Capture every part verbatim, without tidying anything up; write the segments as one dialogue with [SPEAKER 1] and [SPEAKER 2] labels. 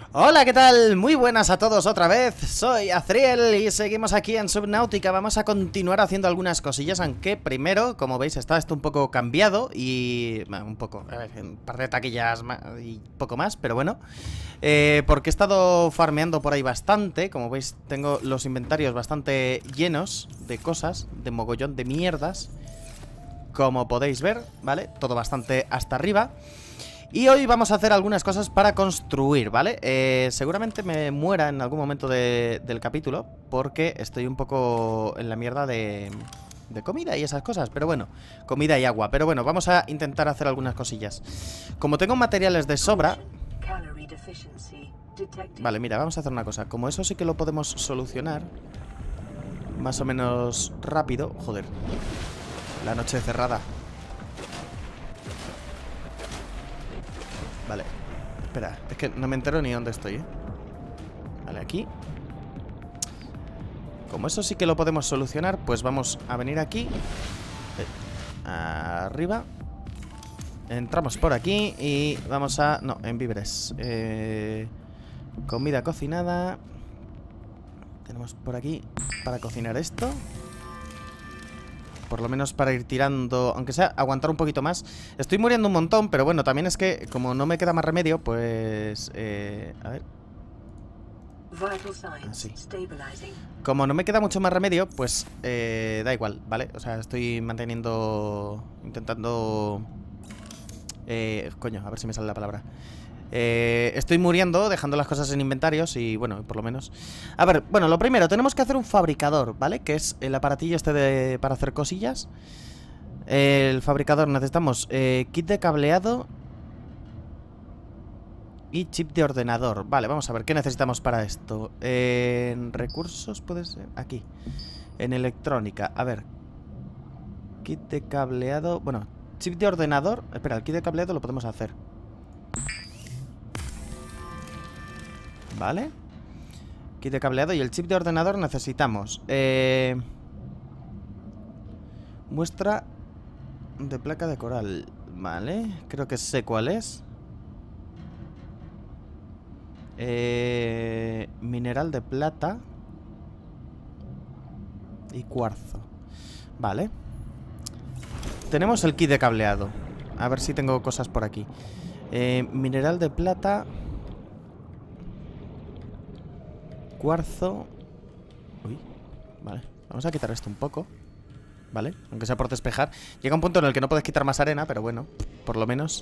[SPEAKER 1] Hola, ¿qué tal? Muy buenas a todos otra vez. Soy Azriel y seguimos aquí en Subnautica. Vamos a continuar haciendo algunas cosillas, aunque primero, como veis, está esto un poco cambiado y... Bueno, un poco, a ver, un par de taquillas y poco más, pero bueno. Eh, porque he estado farmeando por ahí bastante. Como veis, tengo los inventarios bastante llenos de cosas, de mogollón de mierdas. Como podéis ver, ¿vale? Todo bastante hasta arriba. Y hoy vamos a hacer algunas cosas para construir, ¿vale? Eh, seguramente me muera en algún momento de, del capítulo, porque estoy un poco en la mierda de, de comida y esas cosas. Pero bueno, comida y agua. Pero bueno, vamos a intentar hacer algunas cosillas. Como tengo materiales de sobra... Vale, mira, vamos a hacer una cosa. Como eso sí que lo podemos solucionar más o menos rápido. Joder, la noche cerrada. Vale, espera, es que no me entero ni dónde estoy, ¿eh? Vale, aquí. Como eso sí que lo podemos solucionar, pues vamos a venir aquí, eh, arriba. Entramos por aquí y vamos a... No, en víveres, eh, comida cocinada. Tenemos por aquí para cocinar esto. Por lo menos para ir tirando, aunque sea aguantar un poquito más. Estoy muriendo un montón, pero bueno, también es que como no me queda más remedio, pues... Eh, a ver. Así. Como no me queda mucho más remedio, pues eh, da igual, ¿vale? O sea, estoy manteniendo... Intentando... Eh, coño, a ver si me sale la palabra. Eh, estoy muriendo, dejando las cosas en inventarios y bueno, por lo menos... A ver, bueno, lo primero, tenemos que hacer un fabricador, ¿vale? Que es el aparatillo este de, para hacer cosillas. El fabricador, necesitamos eh, kit de cableado y chip de ordenador. Vale, vamos a ver, ¿qué necesitamos para esto? Eh, en recursos, puede ser... Aquí. En electrónica, a ver. Kit de cableado... Bueno, chip de ordenador... Espera, el kit de cableado lo podemos hacer. Vale. Kit de cableado y el chip de ordenador necesitamos eh, muestra de placa de coral. Vale, creo que sé cuál es. eh, Mineral de plata y cuarzo. Vale. Tenemos el kit de cableado. A ver si tengo cosas por aquí. eh, Mineral de plata, cuarzo. Uy, vale, vamos a quitar esto un poco. Vale, aunque sea por despejar. Llega un punto en el que no puedes quitar más arena, pero bueno, por lo menos.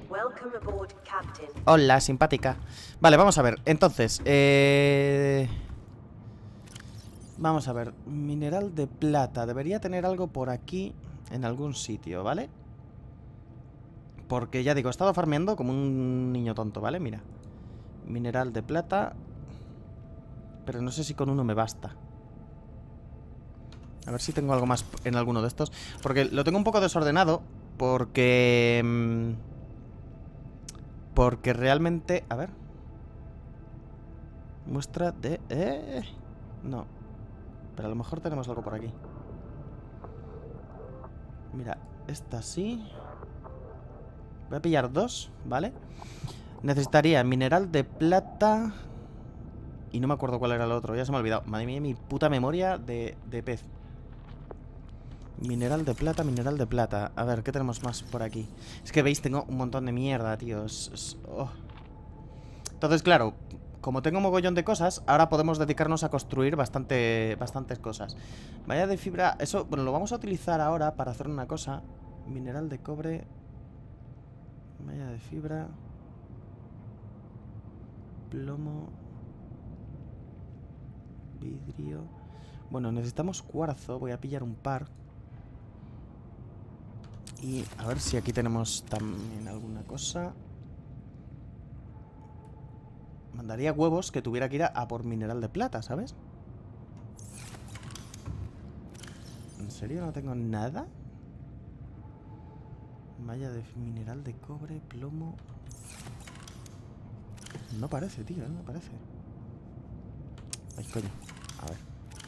[SPEAKER 1] Hola, simpática. Vale, vamos a ver, entonces eh... Vamos a ver, mineral de plata. Debería tener algo por aquí, en algún sitio, ¿vale? Porque ya digo, he estado farmeando como un niño tonto, ¿vale? Mira, mineral de plata. Pero no sé si con uno me basta. A ver si tengo algo más en alguno de estos. Porque lo tengo un poco desordenado. Porque... Porque realmente... A ver. Muestra de... Eh, no. Pero a lo mejor tenemos algo por aquí. Mira, esta sí. Voy a pillar dos, ¿vale? Necesitaría mineral de plata. Y no me acuerdo cuál era el otro, ya se me ha olvidado. Madre mía, mi puta memoria de, de pez. Mineral de plata, mineral de plata. A ver, ¿qué tenemos más por aquí? Es que veis, tengo un montón de mierda, tío. Es, es, oh. Entonces, claro, como tengo un mogollón de cosas, ahora podemos dedicarnos a construir bastante, bastantes cosas. Valla de fibra, eso, bueno, lo vamos a utilizar ahora para hacer una cosa. Mineral de cobre. Valla de fibra. Plomo. Vidrio. Bueno, necesitamos cuarzo. Voy a pillar un par. Y a ver si aquí tenemos también alguna cosa. Mandaría huevos que tuviera que ir a, a por mineral de plata, ¿sabes? ¿En serio no tengo nada? Malla de mineral de cobre, plomo. No parece, tío, no parece. Ay, coño. A ver.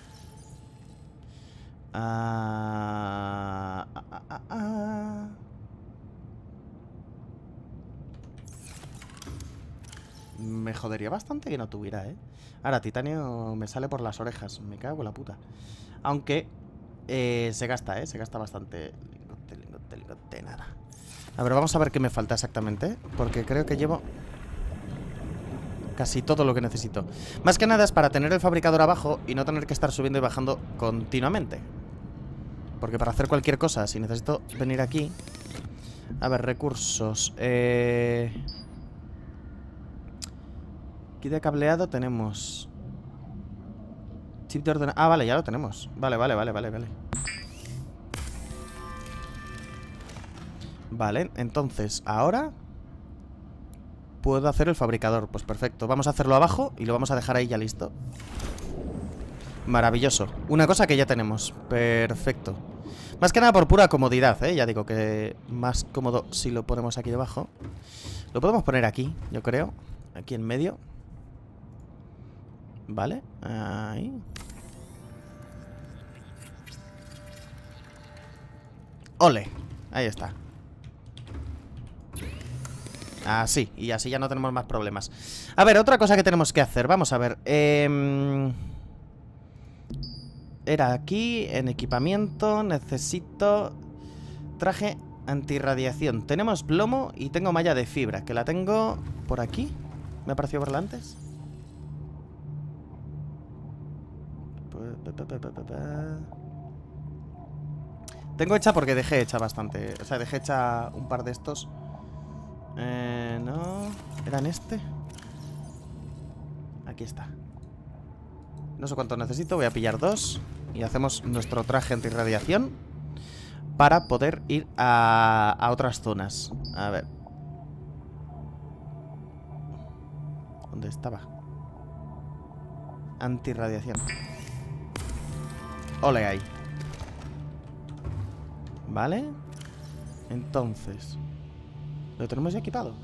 [SPEAKER 1] Ah, ah, ah, ah, ah. Me jodería bastante que no tuviera, ¿eh? Ahora, titanio me sale por las orejas. Me cago en la puta. Aunque eh, se gasta, ¿eh? Se gasta bastante. Lingote, lingote, lingote, nada. A ver, vamos a ver qué me falta exactamente, porque creo que llevo casi todo lo que necesito. Más que nada es para tener el fabricador abajo y no tener que estar subiendo y bajando continuamente. Porque para hacer cualquier cosa, si necesito venir aquí... A ver, recursos. Eh... Aquí de cableado tenemos... Chip de ordenador... Ah, vale, ya lo tenemos. Vale, vale, vale, vale, vale. Vale, entonces, ahora... puedo hacer el fabricador. Pues perfecto, vamos a hacerlo abajo y lo vamos a dejar ahí ya listo. Maravilloso. Una cosa que ya tenemos. Perfecto. Más que nada por pura comodidad, ¿eh? Ya digo que más cómodo si lo ponemos aquí debajo. Lo podemos poner aquí, yo creo. Aquí en medio. Vale, ahí. Ole, ahí está. Así, y así ya no tenemos más problemas. A ver, otra cosa que tenemos que hacer. Vamos a ver eh... Era aquí, en equipamiento. Necesito traje antirradiación. Tenemos plomo y tengo malla de fibra, que la tengo por aquí. ¿Me ha parecido verla antes? Tengo hecha porque dejé hecha bastante. O sea, dejé hecha un par de estos. Eh, no. ¿Eran este? Aquí está. No sé cuánto necesito. Voy a pillar dos. Y hacemos nuestro traje antirradiación para poder ir a, a otras zonas. A ver. ¿Dónde estaba? Antirradiación. Ole ahí. Vale. Entonces, ¿lo tenemos ya equipado?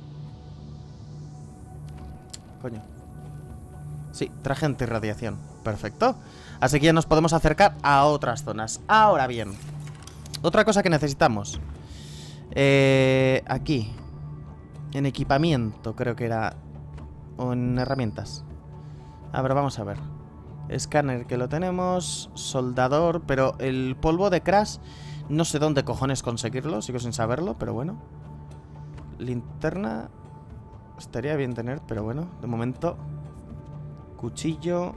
[SPEAKER 1] Coño. Sí, traje antirradiación. Perfecto. Así que ya nos podemos acercar a otras zonas. Ahora bien, otra cosa que necesitamos eh, aquí en equipamiento, creo que era. O en herramientas. A ver, vamos a ver. Escáner que lo tenemos. Soldador, pero el polvo de crash no sé dónde cojones conseguirlo. Sigo sin saberlo, pero bueno. Linterna estaría bien tener, pero bueno, de momento. Cuchillo.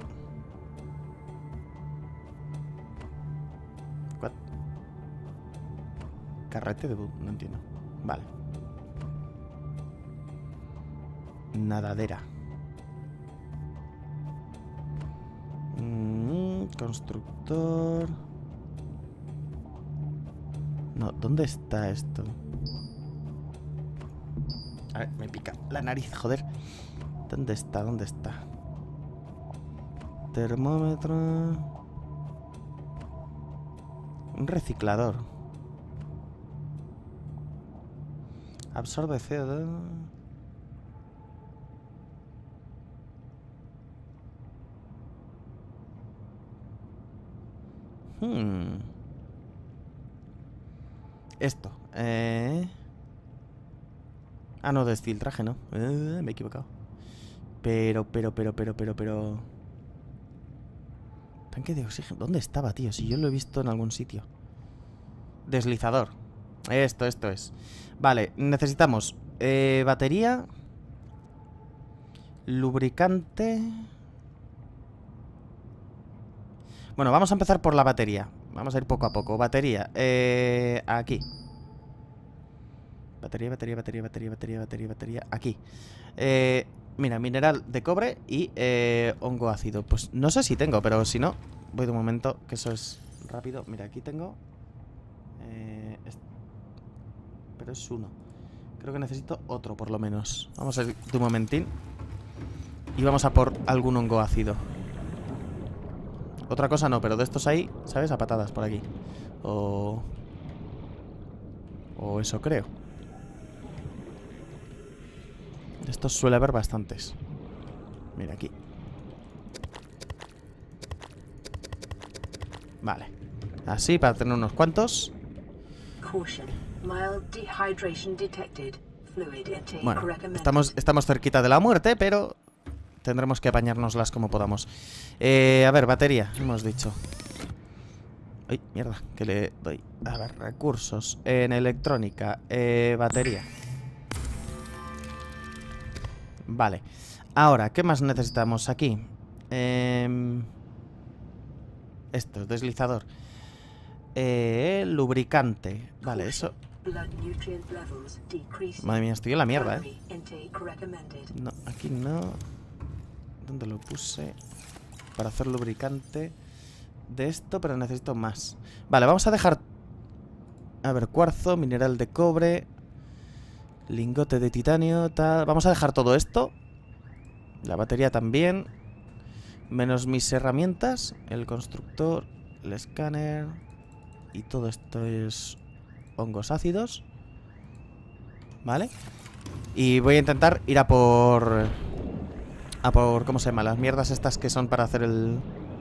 [SPEAKER 1] What? Carrete de boot, no entiendo. Vale. Nadadera. Mm, constructor. No, ¿dónde está esto? A ver, me pica la nariz, joder. ¿Dónde está? ¿Dónde está? Termómetro. Un reciclador. Absorbe C O dos. Hmm. Esto. Eh... Ah, no, desfiltraje, ¿no? Eh, me he equivocado. Pero, pero, pero, pero, pero, pero... Tanque de oxígeno. ¿Dónde estaba, tío? Si yo lo he visto en algún sitio. Deslizador. Esto, esto es. Vale, necesitamos eh, batería. Lubricante. Bueno, vamos a empezar por la batería. Vamos a ir poco a poco. Batería. Eh, aquí. Batería, batería, batería, batería, batería, batería, batería. Aquí. Eh, mira, mineral de cobre y eh, hongo ácido. Pues no sé si tengo, pero si no, voy de un momento, que eso es rápido. Mira, aquí tengo. Eh, pero es uno. Creo que necesito otro, por lo menos. Vamos a ir de un momentín. Y vamos a por algún hongo ácido. Otra cosa no, pero de estos hay, ¿sabes? A patadas por aquí. O... O eso creo. De estos suele haber bastantes. Mira aquí. Vale. Así, para tener unos cuantos.
[SPEAKER 2] Caution. Mild dehydration detected.
[SPEAKER 1] Bueno, estamos, estamos cerquita de la muerte, pero tendremos que apañárnoslas como podamos. Eh, a ver, batería, hemos dicho. Ay, mierda, que le doy. A ver, recursos. En electrónica, eh, batería. Vale. Ahora, ¿qué más necesitamos aquí? Eh, esto, deslizador. Eh, lubricante. Vale, eso. Madre mía, estoy en la mierda, ¿eh? No, aquí no. ¿Dónde lo puse? Para hacer lubricante de esto, pero necesito más. Vale, vamos a dejar... A ver, cuarzo, mineral de cobre, lingote de titanio, tal... Vamos a dejar todo esto. La batería también. Menos mis herramientas. El constructor, el escáner. Y todo esto es hongos ácidos. Vale. Y voy a intentar ir a por... A por... ¿Cómo se llama? Las mierdas estas que son para hacer el...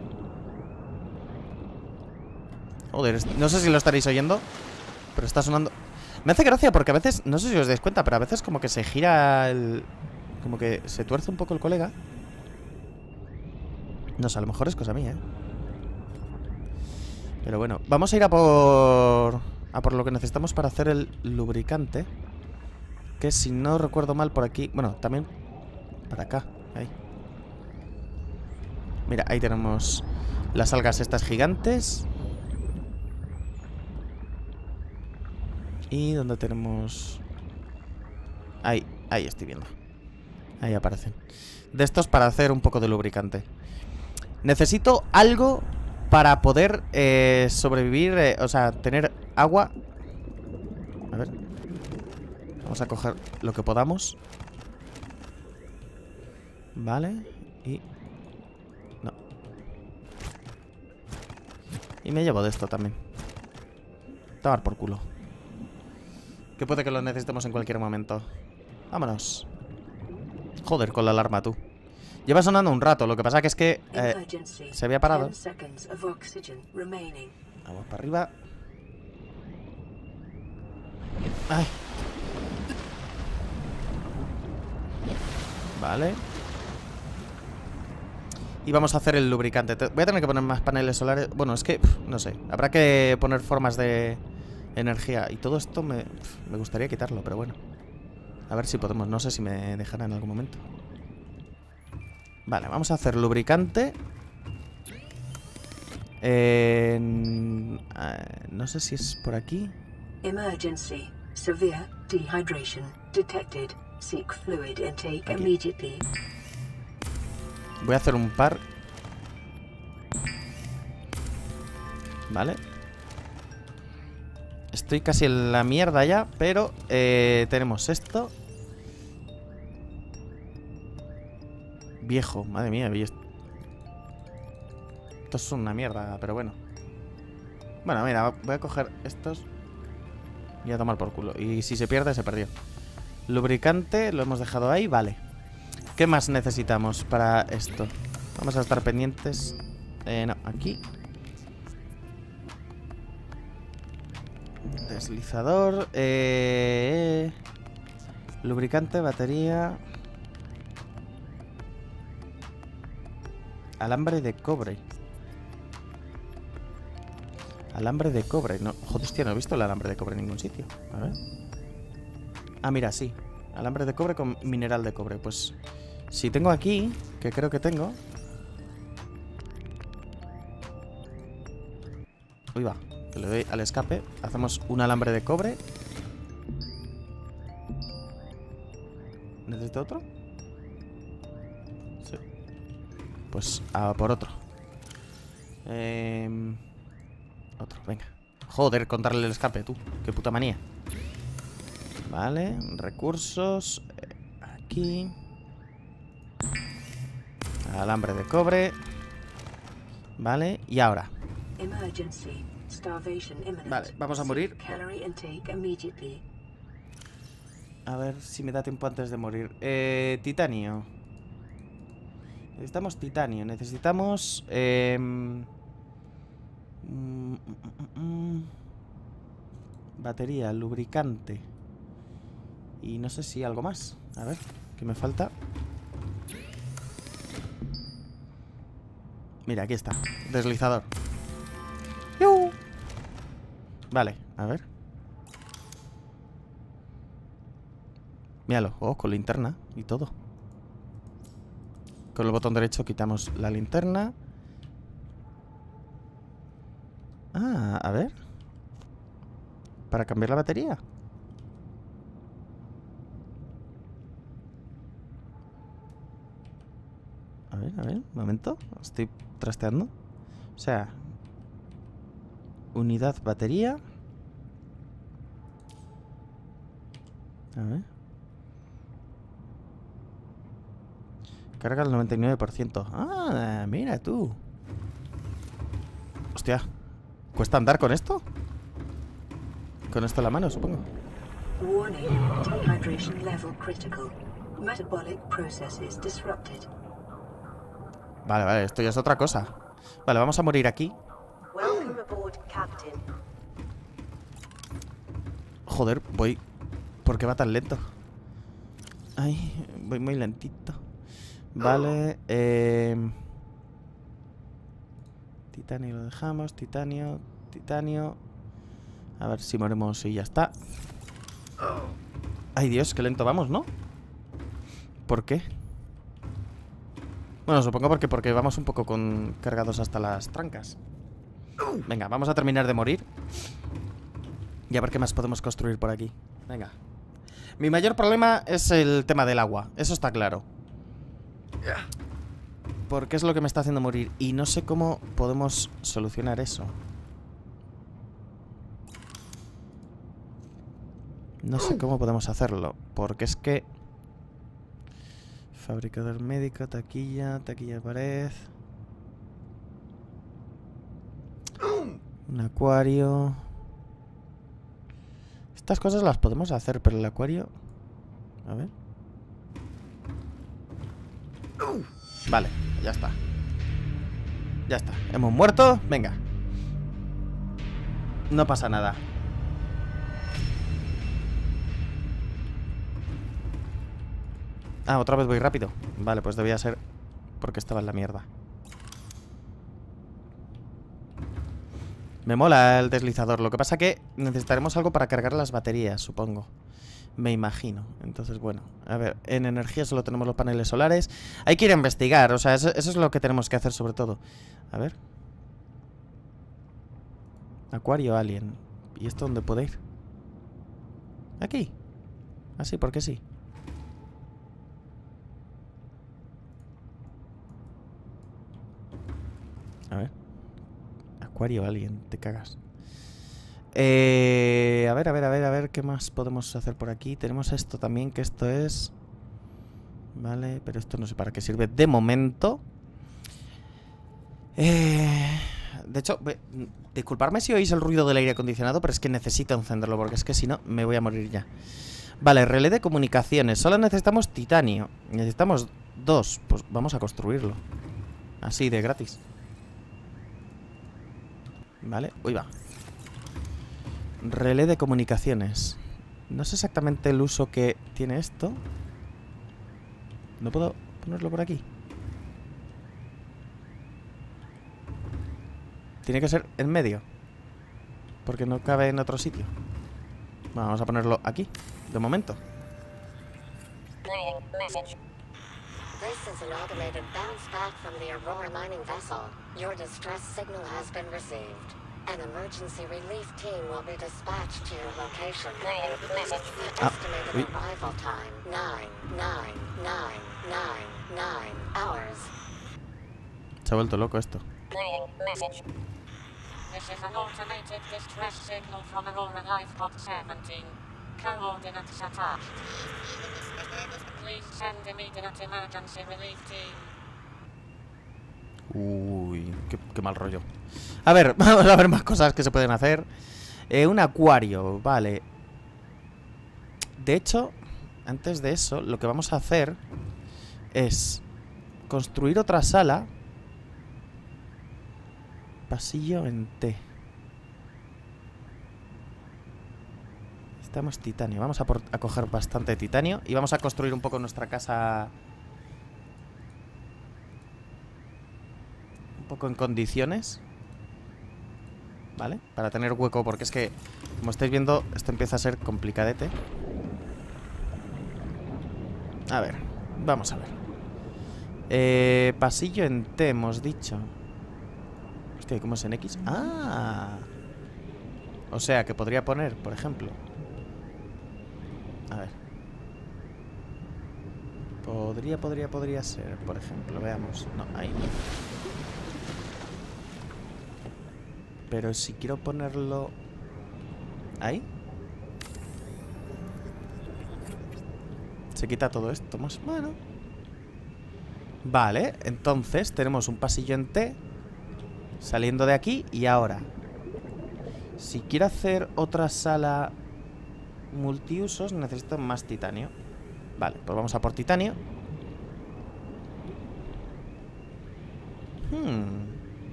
[SPEAKER 1] Joder, no sé si lo estaréis oyendo, pero está sonando... Me hace gracia porque a veces... No sé si os dais cuenta, pero a veces como que se gira el... Como que se tuerce un poco el colega. No sé, a lo mejor es cosa mía, ¿eh? Pero bueno, vamos a ir a por... A por lo que necesitamos para hacer el lubricante. Que si no recuerdo mal por aquí... Bueno, también para acá. Ahí. Mira, ahí tenemos las algas estas gigantes. Y donde tenemos... Ahí, ahí estoy viendo. Ahí aparecen. De estos para hacer un poco de lubricante. Necesito algo para poder eh, sobrevivir, eh, o sea, tener agua. A ver. Vamos a coger lo que podamos. Vale. Y... No. Y me llevo de esto también. Tomar por culo. Que puede que lo necesitemos en cualquier momento. Vámonos. Joder, con la alarma, tú. Lleva sonando un rato, lo que pasa que es que eh, se había parado. Vamos para arriba. Ay. Vale. Y vamos a hacer el lubricante. Voy a tener que poner más paneles solares. Bueno, es que, pff, no sé. Habrá que poner formas de energía. Y todo esto me, pff, me gustaría quitarlo, pero bueno. A ver si podemos. No sé si me dejará en algún momento. Vale, vamos a hacer lubricante. Eh, eh, no sé si es por aquí.
[SPEAKER 2] Emergency. Severe dehydration detected. Seek fluid intake
[SPEAKER 1] Aquí.
[SPEAKER 2] immediately.
[SPEAKER 1] Voy a hacer un par. Vale. Estoy casi en la mierda ya, pero eh, tenemos esto. Viejo, madre mía. Esto es una mierda, pero bueno. Bueno, mira, voy a coger estos y a tomar por culo. Y si se pierde, se perdió. Lubricante, lo hemos dejado ahí, vale. ¿Qué más necesitamos para esto? Vamos a estar pendientes. Eh, no, aquí. Deslizador. Eh, lubricante, batería. Alambre de cobre. Alambre de cobre. No, joder, hostia, no he visto el alambre de cobre en ningún sitio. A ver. Ah, mira, sí. Alambre de cobre con mineral de cobre. Pues si tengo aquí, que creo que tengo. Uy, va. Que le doy al escape. Hacemos un alambre de cobre. ¿Necesito otro? Sí. Pues a por otro. Eh, otro, venga. Joder, contarle el escape, tú. Qué puta manía. Vale, recursos. Aquí. Alambre de cobre. Vale, y ahora. Vale, vamos a morir. A ver si me da tiempo antes de morir. Eh, titanio. Necesitamos titanio. Necesitamos... Eh, mm, mm, mm, mm, batería, lubricante. Y no sé si algo más. A ver, ¿qué me falta? Mira, aquí está. Deslizador. ¡Yu! Vale, a ver. Míralo, oh, con linterna y todo. Con el botón derecho quitamos la linterna. Ah, a ver. Para cambiar la batería. A ver, a ver, un momento. Estoy trasteando. O sea, unidad batería. A ver. Carga al noventa y nueve por ciento. Ah, mira tú. Hostia. ¿Cuesta andar con esto? Con esto en la mano, supongo.
[SPEAKER 2] Warning, dehydration level critical. Metabolic processes disrupted.
[SPEAKER 1] Vale, vale, esto ya es otra cosa. Vale, vamos a morir aquí.
[SPEAKER 2] Welcome aboard, Captain.
[SPEAKER 1] Joder, voy... ¿Por qué va tan lento? Ay, voy muy lentito. Vale, eh... titanio lo dejamos, titanio, titanio. A ver si morimos y ya está. Ay, Dios, qué lento vamos, ¿no? ¿Por qué? Bueno, supongo porque, porque vamos un poco con cargados hasta las trancas. Venga, vamos a terminar de morir. Y a ver qué más podemos construir por aquí. Venga. Mi mayor problema es el tema del agua. Eso está claro. Porque es lo que me está haciendo morir. Y no sé cómo podemos solucionar eso. No sé cómo podemos hacerlo. Porque es que... Fabricador médico, taquilla, taquilla de pared. Un acuario. Estas cosas las podemos hacer, pero el acuario... A ver. Vale, ya está. Ya está, hemos muerto. Venga. No pasa nada. Ah, otra vez voy rápido. Vale, pues debía ser porque estaba en la mierda. Me mola el deslizador. Lo que pasa que necesitaremos algo para cargar las baterías, supongo. Me imagino. Entonces, bueno, a ver, en energía solo tenemos los paneles solares. Hay que ir a investigar, o sea, eso, eso es lo que tenemos que hacer sobre todo. A ver. Acuario alien. ¿Y esto dónde puede ir? Aquí. Ah, sí, ¿por qué sí? A ver. Acuario alien, te cagas. Eh, a ver, a ver, a ver, a ver qué más podemos hacer por aquí. Tenemos esto también, que esto es... Vale, pero esto no sé para qué sirve de momento. Eh, de hecho, disculparme si oís el ruido del aire acondicionado, pero es que necesito encenderlo, porque es que si no, me voy a morir ya. Vale, relé de comunicaciones. Solo necesitamos titanio. Necesitamos dos. Pues vamos a construirlo. Así, de gratis. Vale, uy va. Relé de comunicaciones. No sé exactamente el uso que tiene esto. ¿No puedo ponerlo por aquí? Tiene que ser en medio, porque no cabe en otro sitio. Bueno, vamos a ponerlo aquí, de momento. This is an automated bounce back from the Aurora mining vessel. Your distress signal has been received. An emergency relief team will be dispatched to your location. Estimated arrival time nine, nine, nine, nine, nine hours. Se ha vuelto loco esto. This is an automated distress signal from Aurora Lifebot seventeen. Coordinates attached. Please send immediate emergency relief team. Uy, qué, qué mal rollo. A ver, vamos a ver más cosas que se pueden hacer. Eh, un acuario, vale. De hecho, antes de eso, lo que vamos a hacer es construir otra sala. Pasillo en T. Necesitamos titanio. Vamos a, por, a coger bastante titanio y vamos a construir un poco nuestra casa un poco en condiciones, ¿vale? Para tener hueco, porque es que, como estáis viendo, esto empieza a ser complicadete. A ver, vamos a ver. Eh, pasillo en T, hemos dicho. Hostia, ¿cómo es en X? ¡Ah! O sea, que podría poner, por ejemplo. A ver. Podría, podría, podría ser, por ejemplo. Veamos. No, ahí no. Pero si quiero ponerlo... ¿Ahí? Se quita todo esto más. Bueno. Vale, entonces tenemos un pasillo en T saliendo de aquí. Y ahora, si quiero hacer otra sala multiusos, necesito más titanio. Vale, pues vamos a por titanio. Hmm.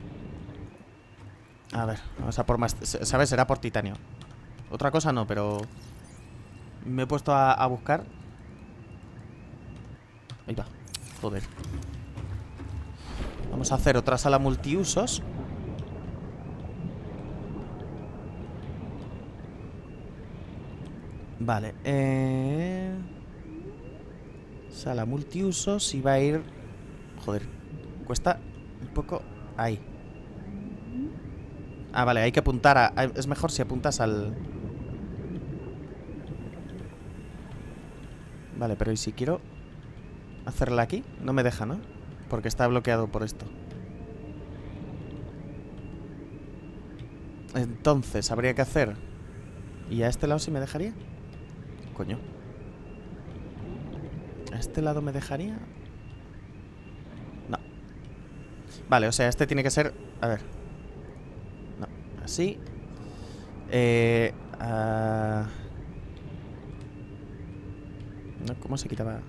[SPEAKER 1] A ver, vamos a por más. ¿Sabes? Será por titanio. Otra cosa no, pero me he puesto a, a buscar. Ahí va. Joder. Vamos a hacer otra sala multiusos. Vale, eh... sala multiusos y va a ir... Joder, cuesta un poco... Ahí. Ah, vale, hay que apuntar a... Es mejor si apuntas al... Vale, pero ¿y si quiero hacerla aquí? No me deja, ¿no? Porque está bloqueado por esto. Entonces, habría que hacer... ¿Y a este lado sí me dejaría? Coño. ¿A este lado me dejaría? No. Vale, o sea, este tiene que ser... A ver. No, así. Eh... Uh... No, ¿cómo se quitaba?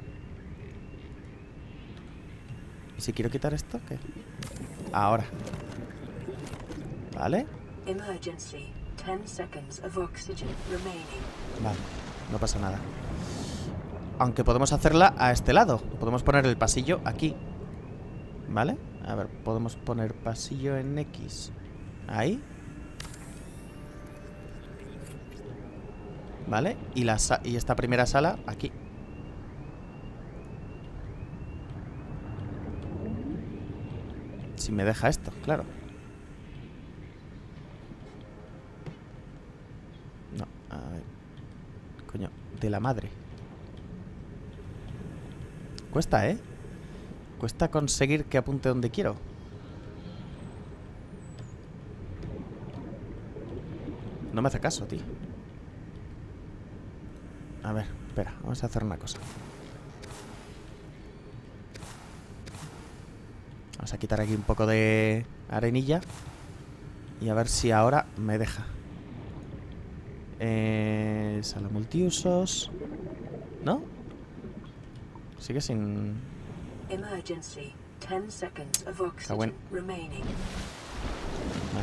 [SPEAKER 1] ¿Y si quiero quitar esto? ¿Qué? Ahora. Vale.
[SPEAKER 2] Emergency. ten seconds of oxygen remaining.
[SPEAKER 1] Vale, no pasa nada. Aunque podemos hacerla a este lado. Podemos poner el pasillo aquí. ¿Vale? A ver, podemos poner pasillo en X. Ahí. ¿Vale? Y, la sa- y esta primera sala aquí. Si me deja esto, claro. No, a ver. Coño, de la madre. Cuesta, ¿eh? Cuesta conseguir que apunte donde quiero. No me hace caso, tío. A ver, espera, vamos a hacer una cosa. Vamos a quitar aquí un poco de arenilla. Y a ver si ahora me deja. Eh, sala multiusos. ¿No? Sigue sin...
[SPEAKER 2] Emergency. ten seconds of oxygen
[SPEAKER 1] bueno.
[SPEAKER 2] remaining.
[SPEAKER 1] Vale.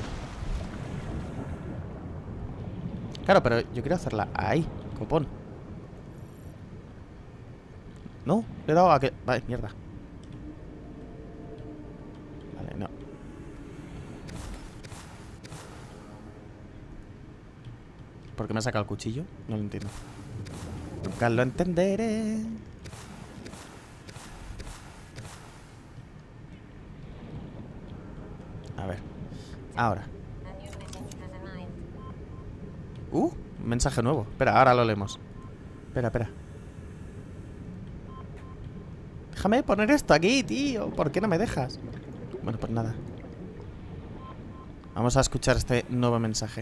[SPEAKER 1] Claro, pero yo quiero hacerla ahí, copón. No, le he dado a que... Vale, mierda. Vale, no. ¿Por qué me ha sacado el cuchillo? No lo entiendo. Nunca lo entenderé. A ver. Ahora. Uh, mensaje nuevo. Espera, ahora lo leemos. Espera, espera. Déjame poner esto aquí, tío. ¿Por qué no me dejas? Bueno, pues nada. Vamos a escuchar este nuevo mensaje.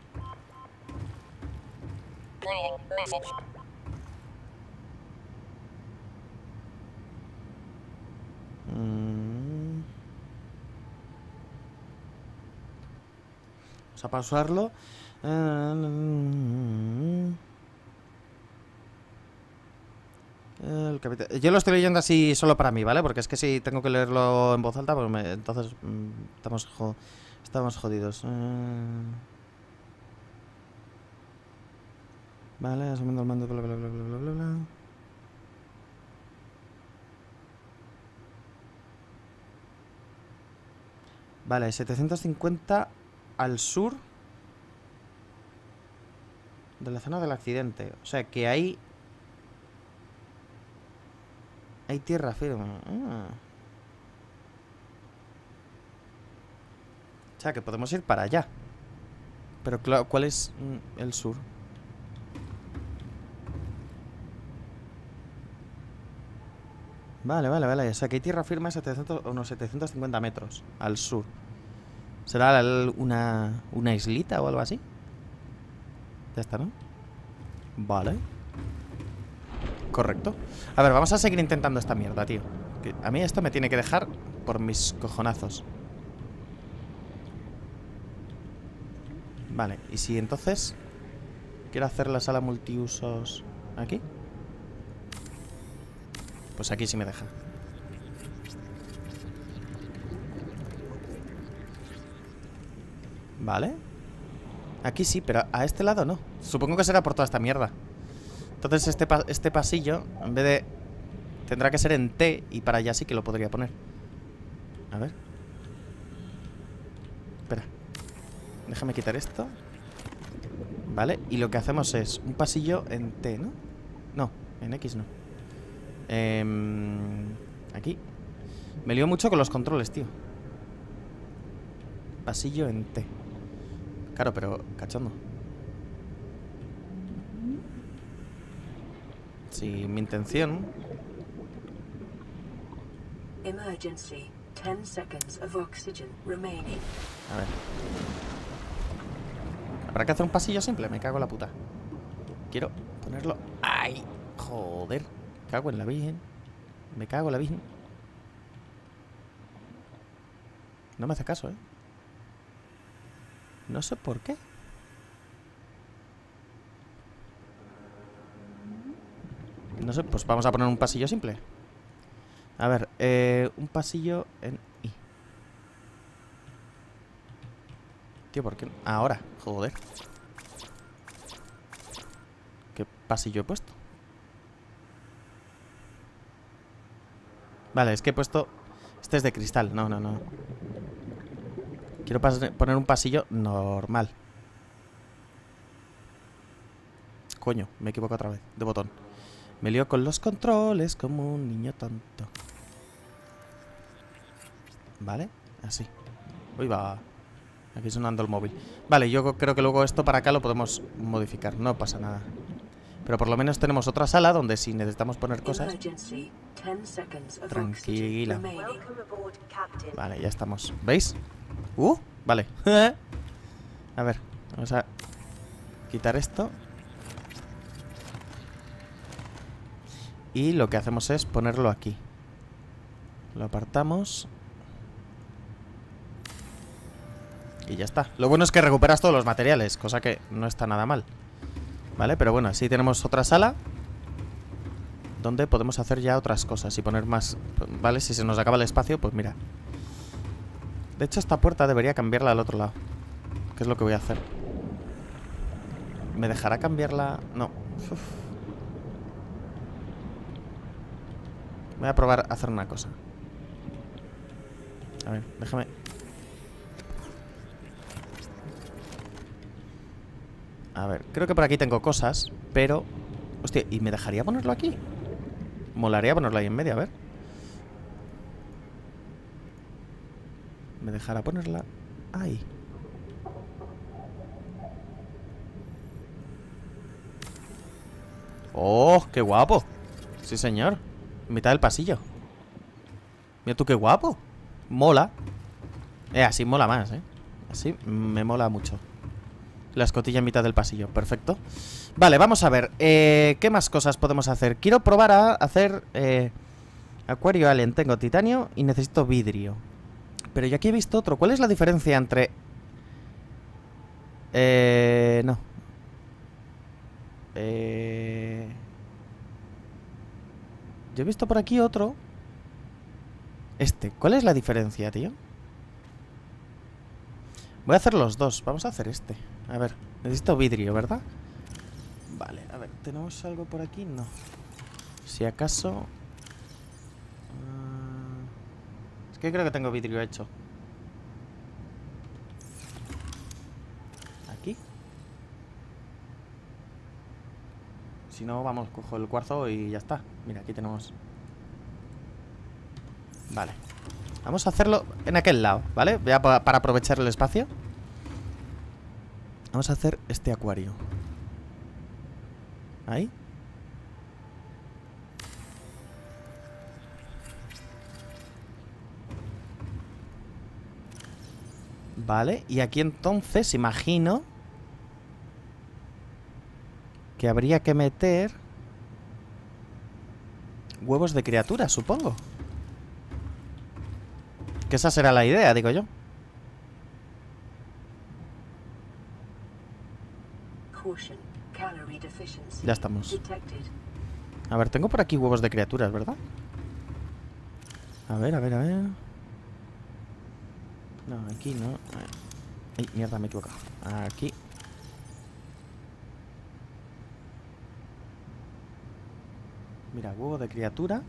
[SPEAKER 1] Mm. Vamos a pausarlo. El capitán... Yo lo estoy leyendo así solo para mí, ¿vale? Porque es que si tengo que leerlo en voz alta, pues me... entonces mm, estamos, jo... estamos jodidos. Uh... Vale, asumiendo el mando, bla, bla, bla, bla, bla, bla, bla. Vale, setecientos cincuenta al sur de la zona del accidente. O sea, que hay... Hay tierra firme. Ah. O sea, que podemos ir para allá. Pero claro, ¿cuál es mm, el sur? Vale, vale, vale. O sea, que hay tierra firme a setecientos, unos setecientos cincuenta metros al sur. ¿Será el- una, una islita o algo así? Ya está, ¿no? Vale. Correcto. A ver, vamos a seguir intentando esta mierda, tío. Que a mí esto me tiene que dejar por mis cojonazos. Vale, y si entonces quiero hacer la sala multiusos aquí, pues aquí sí me deja. Vale. Aquí sí, pero a este lado no. Supongo que será por toda esta mierda. Entonces este, pa este pasillo, en vez de... Tendrá que ser en T y para allá sí que lo podría poner. A ver. Espera. Déjame quitar esto. Vale, y lo que hacemos es un pasillo en T, ¿no? No, en X no. Eh, aquí. Me lío mucho con los controles, tío. Pasillo en T. Claro, pero cachondo. Si mi intención...
[SPEAKER 2] Emergency. ten seconds of oxygen remaining.
[SPEAKER 1] A ver. ¿Habrá que hacer un pasillo simple? Me cago en la puta. Quiero ponerlo... ¡Ay! Joder. Me cago en la virgen. Me cago en la virgen. No me hace caso, ¿eh? No sé por qué. No sé, pues vamos a poner un pasillo simple. A ver, eh, un pasillo en I. Tío, ¿por qué? Ahora, joder. ¿Qué pasillo he puesto? Vale, es que he puesto... Este es de cristal, no, no, no. Quiero poner un pasillo normal. Coño, me he equivocado otra vez, de botón. Me lío con los controles como un niño tonto. Vale, así. Uy, va. Aquí sonando el móvil. Vale, yo creo que luego esto para acá lo podemos modificar. No pasa nada. Pero por lo menos tenemos otra sala donde si necesitamos poner cosas... Tranquila. Vale, ya estamos. ¿Veis? Uh, vale. A ver, vamos a quitar esto. Y lo que hacemos es ponerlo aquí. Lo apartamos. Y ya está. Lo bueno es que recuperas todos los materiales, cosa que no está nada mal. Vale, pero bueno, así tenemos otra sala donde podemos hacer ya otras cosas y poner más... Vale, si se nos acaba el espacio, pues mira. De hecho, esta puerta debería cambiarla al otro lado. ¿Qué es lo que voy a hacer? ¿Me dejará cambiarla? No. Uf. Voy a probar a hacer una cosa. A ver, déjame... A ver, creo que por aquí tengo cosas, pero... Hostia, ¿y me dejaría ponerlo aquí? Molaría ponerlo ahí en medio, a ver. Me dejará ponerla ahí. ¡Oh, qué guapo! Sí, señor. Mitad del pasillo. Mira tú qué guapo. Mola. Eh, así mola más, eh. Así me mola mucho. La escotilla en mitad del pasillo, perfecto. Vale, vamos a ver, eh, ¿qué más cosas podemos hacer? Quiero probar a hacer eh, acuario alien, tengo titanio y necesito vidrio. Pero yo aquí he visto otro. ¿Cuál es la diferencia entre... Eh... No Eh... Yo he visto por aquí otro. Este, ¿cuál es la diferencia, tío? Voy a hacer los dos, vamos a hacer este. A ver, necesito vidrio, ¿verdad? Vale, a ver. ver, ¿tenemos algo por aquí? No. Si acaso... Uh... Es que creo que tengo vidrio hecho. ¿Aquí? Si no, vamos, cojo el cuarzo y ya está. Mira, aquí tenemos... Vale. Vamos a hacerlo en aquel lado, ¿vale? Ya para aprovechar el espacio. Vamos a hacer este acuario. Ahí. Vale, y aquí entonces imagino que habría que meter huevos de criaturas, supongo. Que esa será la idea, digo yo. Ya estamos. A ver, tengo por aquí huevos de criaturas, ¿verdad? A ver, a ver, a ver. No, aquí no. Ay, mierda, me he equivocado. Aquí. Mira, huevo de criatura.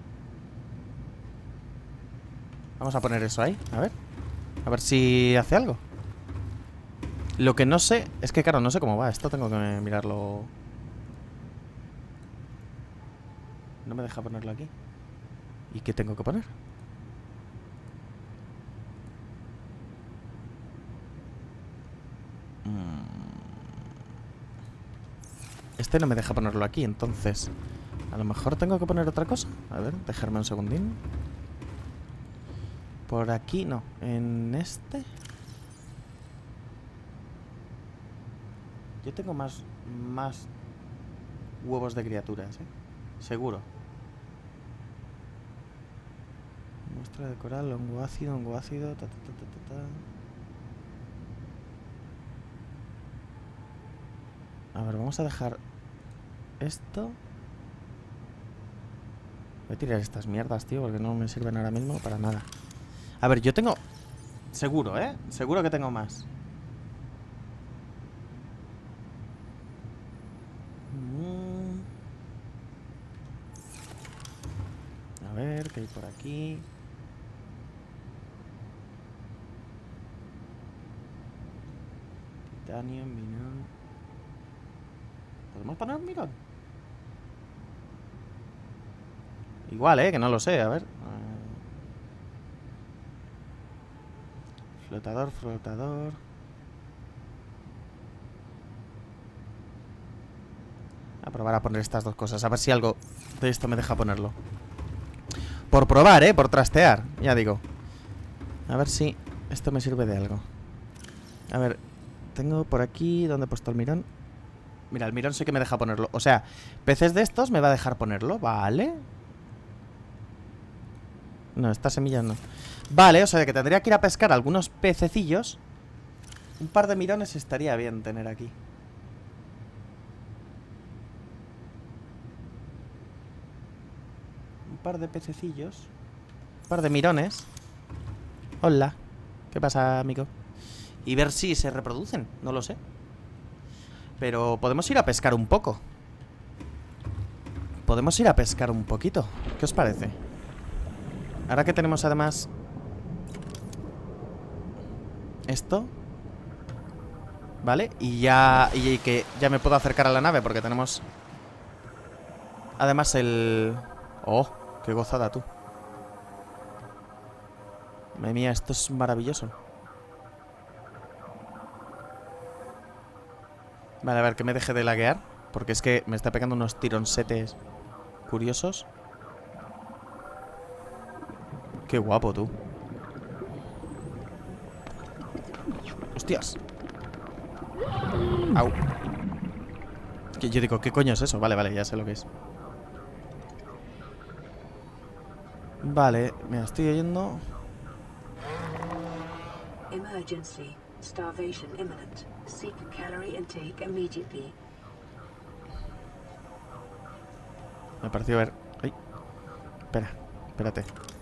[SPEAKER 1] Vamos a poner eso ahí, a ver. A ver si hace algo. Lo que no sé, es que claro, no sé cómo va. Esto tengo que mirarlo. No me deja ponerlo aquí. ¿Y qué tengo que poner? Este no me deja ponerlo aquí, entonces a lo mejor tengo que poner otra cosa. A ver, dejarme un segundín. Por aquí no. En este yo tengo más Más huevos de criaturas, ¿eh? Seguro. Muestra de coral, hongo ácido, hongo ácido ta, ta, ta, ta, ta. A ver, vamos a dejar esto. Voy a tirar estas mierdas, tío, porque no me sirven ahora mismo para nada. A ver, yo tengo... Seguro, ¿eh? Seguro que tengo más. A ver, ¿qué hay por aquí? Titanio, mirón. ¿Podemos poner un mirón? Igual, ¿eh? Que no lo sé, a ver. Flotador, flotador. A probar a poner estas dos cosas. A ver si algo de esto me deja ponerlo. Por probar, ¿eh? Por trastear, ya digo. A ver si esto me sirve de algo. A ver, tengo por aquí... ¿Dónde he puesto el mirón? Mira, el mirón sí que me deja ponerlo. O sea, peces de estos me va a dejar ponerlo. Vale. No, estas semillas no. Vale, o sea que tendría que ir a pescar algunos pececillos. Un par de mirones estaría bien tener aquí. Un par de pececillos. Un par de mirones. Hola. ¿Qué pasa, amigo? Y ver si se reproducen, no lo sé. Pero podemos ir a pescar un poco. Podemos ir a pescar un poquito. ¿Qué os parece? Ahora que tenemos además esto, ¿vale? Y ya, y que ya me puedo acercar a la nave porque tenemos además el... ¡Oh! ¡Qué gozada, tú! Madre mía, esto es maravilloso. Vale, a ver, que me deje de laguear, porque es que me está pegando unos tironsetes curiosos. Qué guapo, tú. ¡Hostias! ¡Au! Que yo digo, ¿qué coño es eso? Vale, vale, ya sé lo que es. Vale, me estoy oyendo.
[SPEAKER 2] Emergency. Starvation imminent. Seek calorie intake immediately.
[SPEAKER 1] Me pareció ver... ¡Ay! Espera, espérate.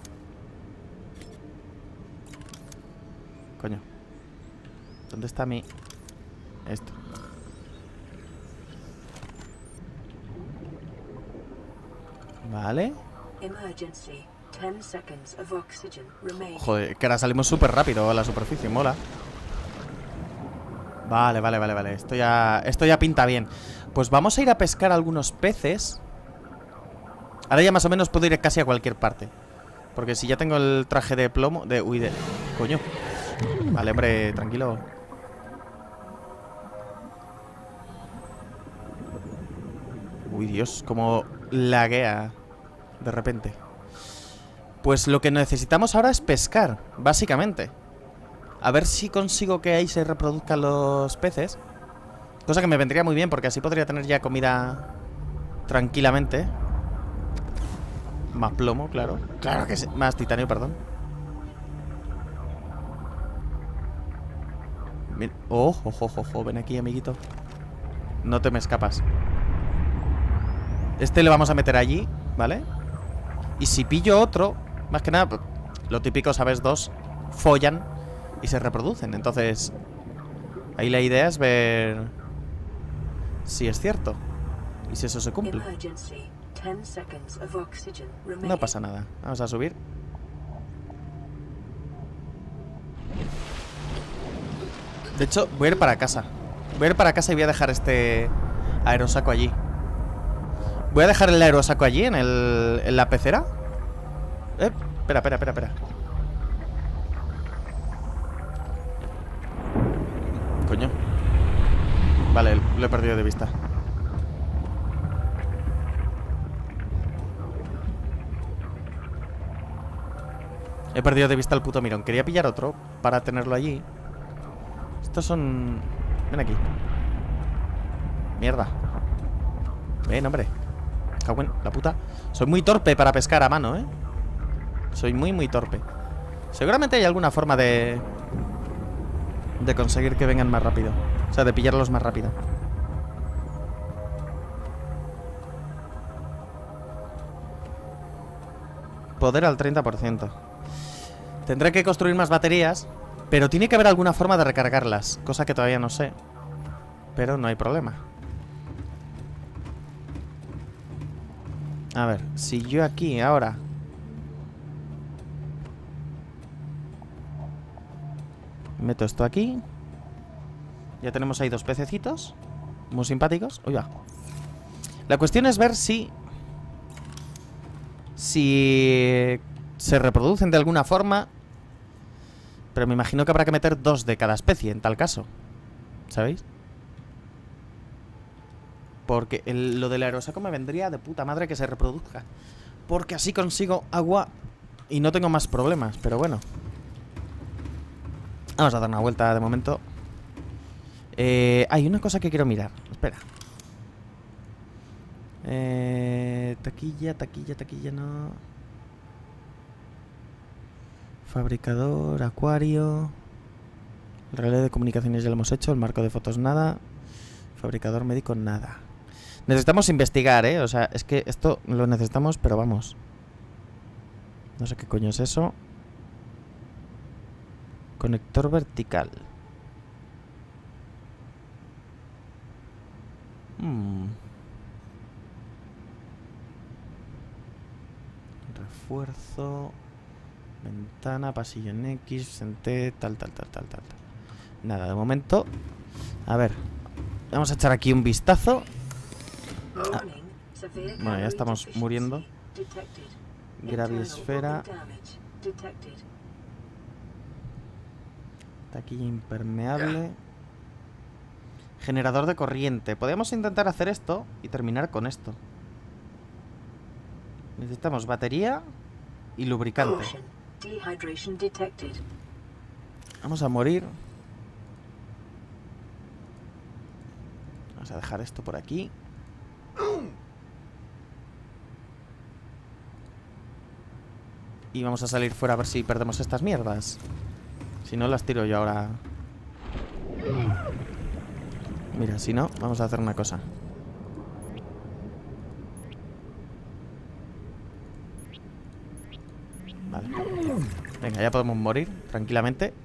[SPEAKER 1] Coño. ¿Dónde está mi...? Esto. Vale.
[SPEAKER 2] Emergency. ten seconds of oxygen remaining.
[SPEAKER 1] Joder, que ahora salimos súper rápido a la superficie, mola. Vale, vale, vale, vale. Esto ya, esto ya pinta bien. Pues vamos a ir a pescar algunos peces. Ahora ya más o menos puedo ir casi a cualquier parte. Porque si ya tengo el traje de plomo... De... Uy, de... Coño. Vale, hombre, tranquilo. Uy, Dios, como laguea de repente. Pues lo que necesitamos ahora es pescar, básicamente. A ver si consigo que ahí se reproduzcan los peces. Cosa que me vendría muy bien, porque así podría tener ya comida tranquilamente. Más plomo, claro. Claro que sí. Más titanio, perdón. Ven. Oh, oh, oh, oh, oh. Ven aquí, amiguito. No te me escapas. Este le vamos a meter allí, ¿vale? Y si pillo otro, más que nada, lo típico, ¿sabes? Dos follan y se reproducen. Entonces, ahí la idea es ver si es cierto y si eso se cumple. No pasa nada. Vamos a subir. De hecho, voy a ir para casa. Voy a ir para casa y voy a dejar este aerosaco allí. Voy a dejar el aerosaco allí, en, el, en la pecera. Eh, espera, espera, espera, espera. Coño. Vale, lo he perdido de vista. He perdido de vista el puto mirón. Quería pillar otro para tenerlo allí. Estos son... Ven aquí. Mierda. Ven, hombre. Cago en la puta. Soy muy torpe para pescar a mano, ¿eh? Soy muy, muy torpe. Seguramente hay alguna forma de... de conseguir que vengan más rápido. O sea, de pillarlos más rápido. Poder al treinta por ciento. Tendré que construir más baterías, pero tiene que haber alguna forma de recargarlas. Cosa que todavía no sé. Pero no hay problema. A ver, si yo aquí ahora... meto esto aquí. Ya tenemos ahí dos pececitos muy simpáticos. Uy, va. La cuestión es ver si... Si... se reproducen de alguna forma. Pero me imagino que habrá que meter dos de cada especie en tal caso. ¿Sabéis? Porque el, lo del aerosaco me vendría de puta madre que se reproduzca. Porque así consigo agua y no tengo más problemas. Pero bueno. Vamos a dar una vuelta de momento. Eh, hay una cosa que quiero mirar. Espera. Eh, taquilla, taquilla, taquilla, no. Fabricador, acuario. El relé de comunicaciones ya lo hemos hecho. El marco de fotos, nada. Fabricador médico, nada. Necesitamos investigar, ¿eh? O sea, es que esto lo necesitamos, pero vamos. No sé qué coño es eso. Conector vertical. Hmm. Refuerzo. Ventana, pasillo en X, en T, tal, tal, tal, tal, tal. Nada, de momento. A ver. Vamos a echar aquí un vistazo. Ah. Bueno, ya estamos muriendo. Graviesfera. Taquilla impermeable. Generador de corriente. Podemos intentar hacer esto y terminar con esto. Necesitamos batería y lubricante. Vamos a morir. Vamos a dejar esto por aquí. Y vamos a salir fuera a ver si perdemos estas mierdas. Si no, las tiro yo ahora. Mira, si no, vamos a hacer una cosa. Vale. Venga, ya podemos morir tranquilamente.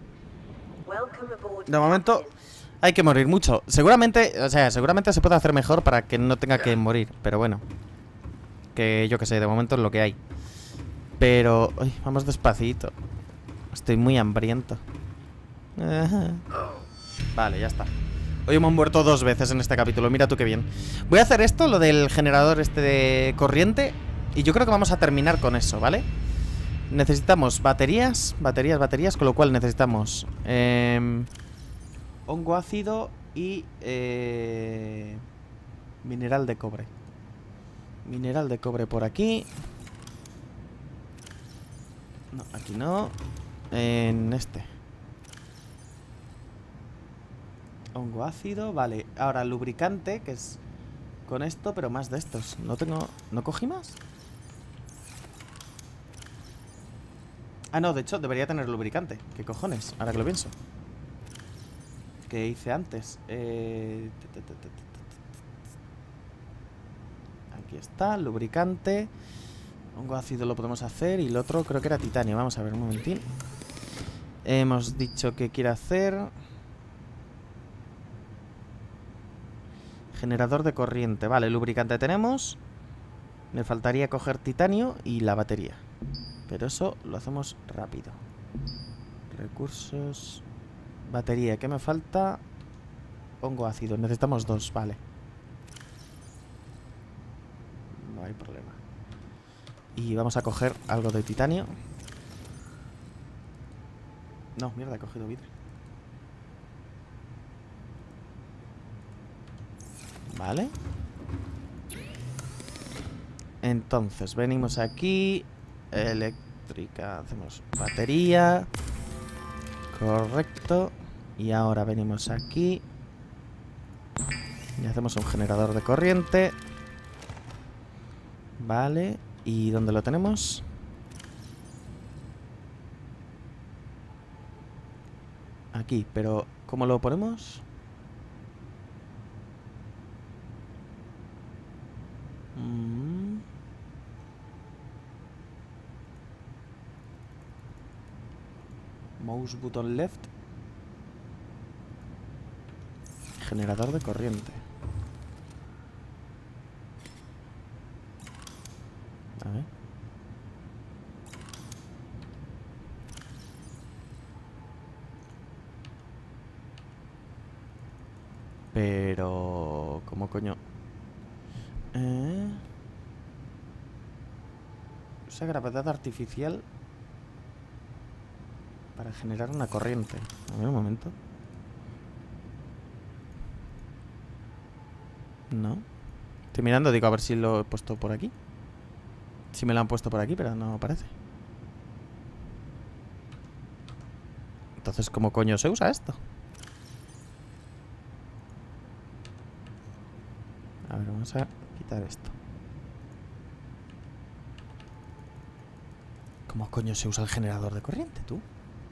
[SPEAKER 1] De momento hay que morir mucho. Seguramente, o sea, seguramente se puede hacer mejor para que no tenga que morir. Pero bueno, Que yo que sé, de momento es lo que hay. Pero... Uy, vamos despacito. Estoy muy hambriento. Ajá. Vale, ya está. Hoy hemos muerto dos veces en este capítulo. Mira tú qué bien. Voy a hacer esto, lo del generador este de corriente. Y yo creo que vamos a terminar con eso, ¿vale? Necesitamos baterías, baterías, baterías. Con lo cual necesitamos eh, hongo ácido y eh, mineral de cobre. Mineral de cobre por aquí. No, aquí no. En este hongo ácido, vale. Ahora lubricante, que es con esto, pero más de estos. No tengo... ¿No cogí más? Ah, no, de hecho debería tener lubricante. ¿Qué cojones? Ahora que lo pienso. ¿Qué hice antes? Eh... Aquí está, lubricante. Hongo ácido lo podemos hacer. Y el otro creo que era titanio. Vamos a ver un momentín. Hemos dicho que quiere hacer generador de corriente. Vale, lubricante tenemos. Me faltaría coger titanio y la batería. Pero eso lo hacemos rápido. Recursos. Batería, ¿qué me falta? Hongo ácido, necesitamos dos, vale. No hay problema. Y vamos a coger algo de titanio. No, mierda, he cogido vidrio. Vale. Entonces, venimos aquí. Eléctrica, hacemos batería. Correcto. Y ahora venimos aquí y hacemos un generador de corriente. Vale. ¿Y dónde lo tenemos? Aquí, pero ¿cómo lo ponemos? Mm. Mouse button left. Generador de corriente. A ver. Pero... ¿cómo coño? Eh... Usa gravedad artificial para generar una corriente. A ver un momento. No. Estoy mirando, digo, a ver si lo he puesto por aquí. Si me lo han puesto por aquí, pero no aparece. Entonces, ¿cómo coño se usa esto? A ver, vamos a quitar esto. ¿Cómo coño se usa el generador de corriente, tú?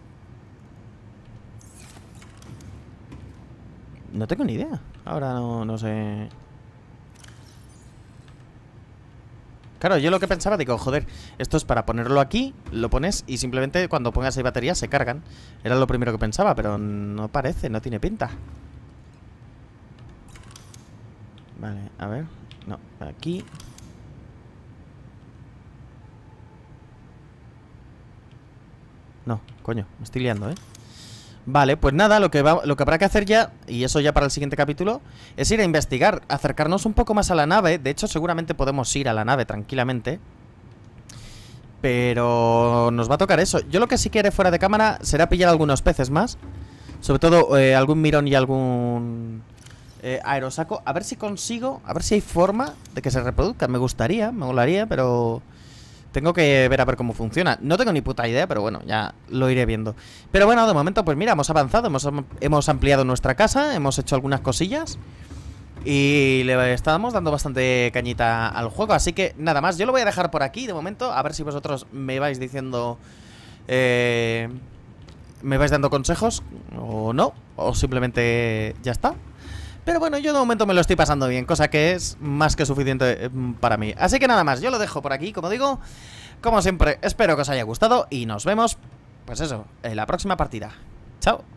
[SPEAKER 1] No tengo ni idea. Ahora no, no sé... Claro, yo lo que pensaba, digo, joder, esto es para ponerlo aquí, lo pones y simplemente cuando pongas ahí baterías se cargan. Era lo primero que pensaba, pero no parece, no tiene pinta. Vale, a ver. No, aquí. No, coño, me estoy liando, ¿eh? Vale, pues nada, lo que, va, lo que habrá que hacer ya, y eso ya para el siguiente capítulo, es ir a investigar, acercarnos un poco más a la nave. De hecho, seguramente podemos ir a la nave tranquilamente. Pero nos va a tocar eso. Yo lo que sí que haré fuera de cámara será pillar algunos peces más. Sobre todo eh, algún mirón y algún eh, aerosaco. A ver si consigo, a ver si hay forma de que se reproduzcan. Me gustaría, me molaría, pero... tengo que ver a ver cómo funciona. No tengo ni puta idea, pero bueno, ya lo iré viendo. Pero bueno, de momento, pues mira, hemos avanzado. Hemos, hemos ampliado nuestra casa. Hemos hecho algunas cosillas. Y le estábamos dando bastante cañita al juego. Así que nada más, yo lo voy a dejar por aquí de momento. A ver si vosotros me vais diciendo... Eh, me vais dando consejos o no. O simplemente ya está. Pero bueno, yo de momento me lo estoy pasando bien, cosa que es más que suficiente para mí. Así que nada más, yo lo dejo por aquí, como digo. Como siempre, espero que os haya gustado y nos vemos, pues eso, en la próxima partida. Chao.